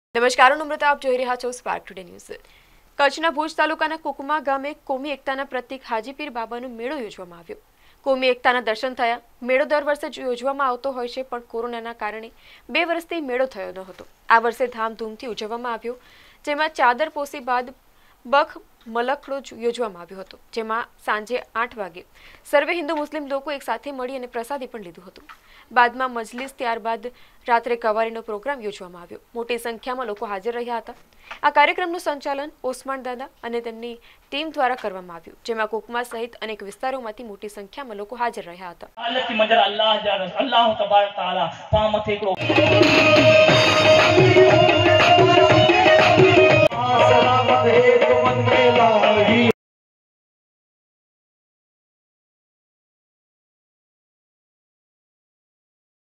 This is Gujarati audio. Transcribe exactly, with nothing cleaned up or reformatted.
નમસ્કાર, હું નમ્રતા, આપ જોઈ રહ્યા છો સ્પાર્ક ટુડે ન્યૂઝ। કચ્છના ભુજ તાલુકાના કુકમા ગામે કોમી એકતાના પ્રતીક હાજીપીર બાબાનો મેળો યોજવામાં આવ્યો। કોમી એકતાના દર્શન થયા। મેળો દર વર્ષે યોજવામાં આવતો હોય છે, પણ કોરોનાના કારણે બે વર્ષથી મેળો થયો ન હતો। આ વર્ષે ધામધૂમથી ઉજવવામાં આવ્યો, જેમાં ચાદર પોસી બાદ બખ મલખડો યોજવામાં આવ્યો હતો, જેમાં સાંજે આઠ વાગે સર્વે હિન્દુ મુસ્લિમ લોકો એક સાથે મળી અને પ્રસાદી પણ લીધું હતું। બાદમાં મજલિસ, ત્યારબાદ રાત્રે કવારીનો પ્રોગ્રામ યોજવામાં આવ્યો। મોટી સંખ્યામાં લોકો હાજર રહ્યા હતા। આ કાર્યક્રમનું સંચાલન ઓસમાન દાદા અને તેમની ટીમ દ્વારા કરવામાં આવ્યું, જેમાં કુકમા સહિત અનેક વિસ્તારોમાંથી મોટી સંખ્યામાં લોકો હાજર રહ્યા હતા। सलामत है तो मन मेला